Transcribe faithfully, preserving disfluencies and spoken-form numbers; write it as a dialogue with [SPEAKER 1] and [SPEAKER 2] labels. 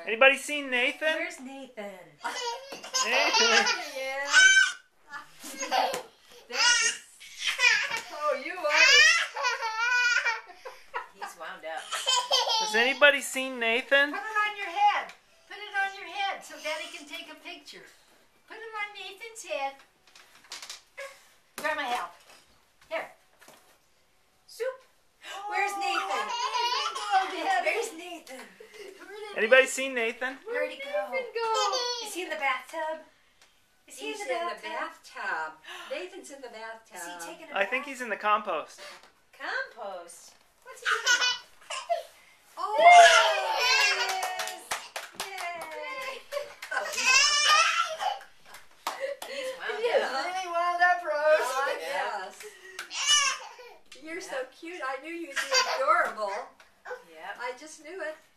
[SPEAKER 1] Anybody seen Nathan?
[SPEAKER 2] Where's Nathan?
[SPEAKER 1] Nathan.
[SPEAKER 2] Yeah.
[SPEAKER 3] Oh, you are.
[SPEAKER 2] He's wound up.
[SPEAKER 1] Has anybody seen Nathan?
[SPEAKER 2] Put it on your head. Put it on your head so Daddy can take a picture. Put it on Nathan's head. Grandma, help. Here. Soup. Where's Nathan? Oh, Dad, where's Nathan?
[SPEAKER 1] Anybody seen Nathan?
[SPEAKER 2] Where'd he go?
[SPEAKER 3] go?
[SPEAKER 2] Is he in the bathtub? Is he
[SPEAKER 3] He's
[SPEAKER 2] in the
[SPEAKER 3] in the
[SPEAKER 2] bathtub?
[SPEAKER 3] bathtub. Nathan's in the bathtub.
[SPEAKER 2] Is he taking a
[SPEAKER 1] I
[SPEAKER 2] bath?
[SPEAKER 1] think he's in the compost.
[SPEAKER 2] Compost. What's he doing?
[SPEAKER 3] Oh,
[SPEAKER 2] There he is. Yay.
[SPEAKER 3] oh,
[SPEAKER 2] He's wound
[SPEAKER 3] he is
[SPEAKER 2] up.
[SPEAKER 3] really wound up, Rose.
[SPEAKER 2] Oh,
[SPEAKER 3] yes. You're so
[SPEAKER 2] Yeah.
[SPEAKER 3] cute. I knew you'd be adorable.
[SPEAKER 2] Yep.
[SPEAKER 3] I just knew it.